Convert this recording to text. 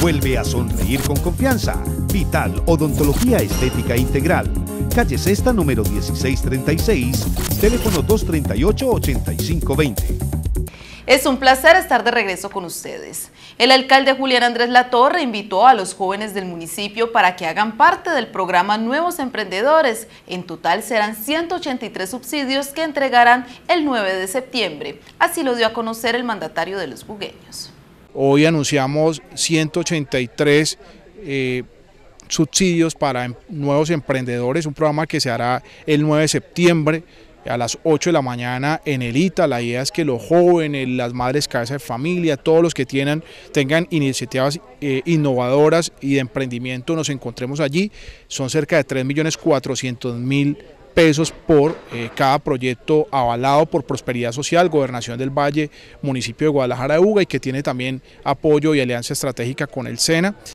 Vuelve a sonreír con confianza. Vital Odontología Estética Integral. Calle Sexta, número 1636, teléfono 238-8520. Es un placer estar de regreso con ustedes. El alcalde Julián Andrés Latorre invitó a los jóvenes del municipio para que hagan parte del programa Nuevos Emprendedores. En total serán 183 subsidios que entregarán el 9 de septiembre. Así lo dio a conocer el mandatario de los bugueños. Hoy anunciamos 183 subsidios para nuevos emprendedores, un programa que se hará el 9 de septiembre a las 8 de la mañana en el ITA. La idea es que los jóvenes, las madres cabeza de familia, todos los que tengan iniciativas innovadoras y de emprendimiento, nos encontremos allí. Son cerca de 3.400.000 pesos por cada proyecto avalado por Prosperidad Social, Gobernación del Valle, municipio de Guadalajara de Uga, y que tiene también apoyo y alianza estratégica con el SENA.